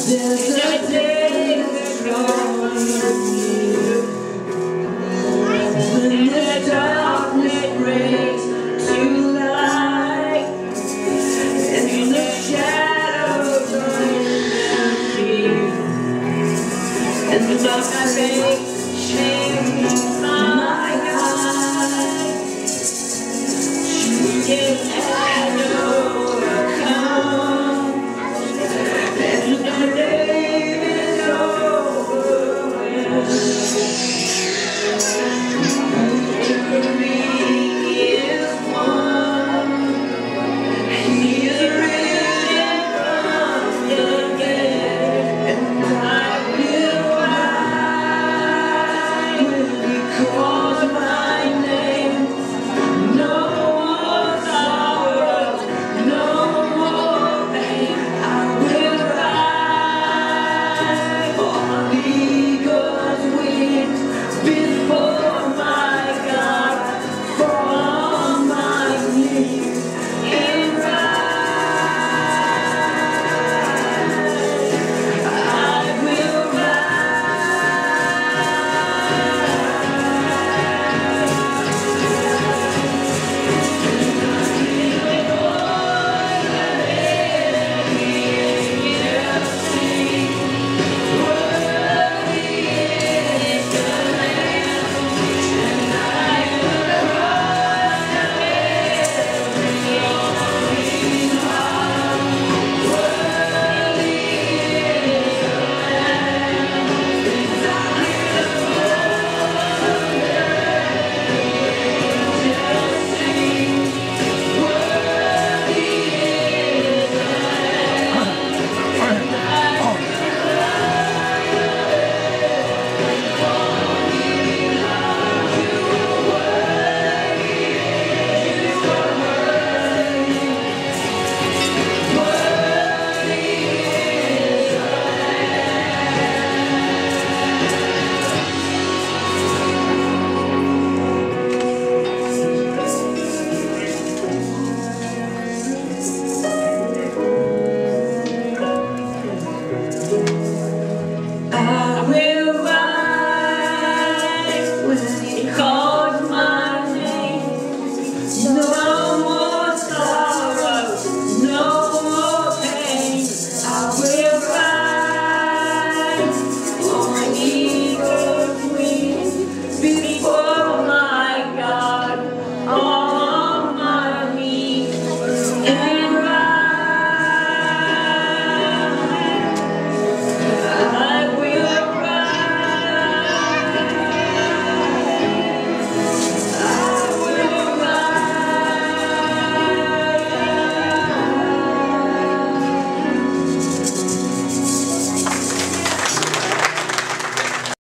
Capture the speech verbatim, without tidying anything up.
There's a day drawing near when the darkness breaks to light, and the shadows run fear, and the dark face shades my eyes. You can overcome, and the day is over when victory is won. He is risen from the dead, and I will rise when He calls my name. No more sorrow, no more pain. I will rise on eagle's wings before my God, fall on my knees and rise. I will